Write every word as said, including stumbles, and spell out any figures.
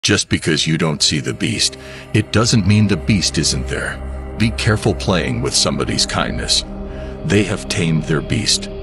Just because you don't see the beast, it doesn't mean the beast isn't there. Be careful playing with somebody's kindness. They have tamed their beast.